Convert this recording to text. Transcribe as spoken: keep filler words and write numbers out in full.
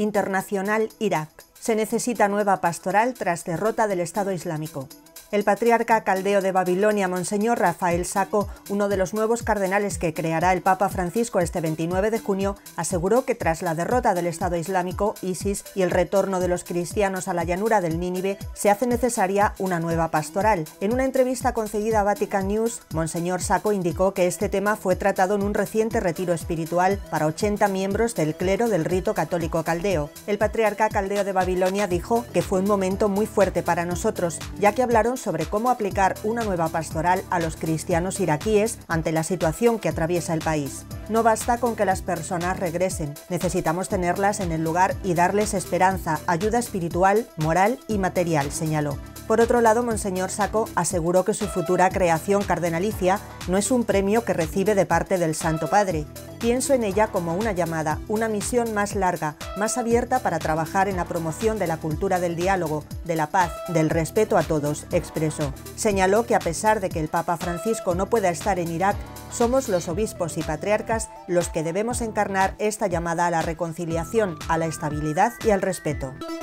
Internacional Irak. Se necesita nueva pastoral tras derrota del Estado Islámico. El patriarca caldeo de Babilonia, Monseñor Rafael Sacco, uno de los nuevos cardenales que creará el Papa Francisco este veintinueve de junio, aseguró que tras la derrota del Estado Islámico, ISIS, y el retorno de los cristianos a la llanura del Nínive, se hace necesaria una nueva pastoral. En una entrevista concedida a Vatican News, Monseñor Sacco indicó que este tema fue tratado en un reciente retiro espiritual para ochenta miembros del clero del rito católico caldeo. El patriarca caldeo de Babilonia dijo que fue un momento muy fuerte para nosotros, ya que hablaron sobre cómo aplicar una nueva pastoral a los cristianos iraquíes ante la situación que atraviesa el país. No basta con que las personas regresen, necesitamos tenerlas en el lugar y darles esperanza, ayuda espiritual, moral y material, señaló. Por otro lado, Monseñor Sacco aseguró que su futura creación cardenalicia no es un premio que recibe de parte del Santo Padre. Pienso en ella como una llamada, una misión más larga, más abierta para trabajar en la promoción de la cultura del diálogo, de la paz, del respeto a todos, expresó. Señaló que a pesar de que el Papa Francisco no pueda estar en Irak, somos los obispos y patriarcas los que debemos encarnar esta llamada a la reconciliación, a la estabilidad y al respeto.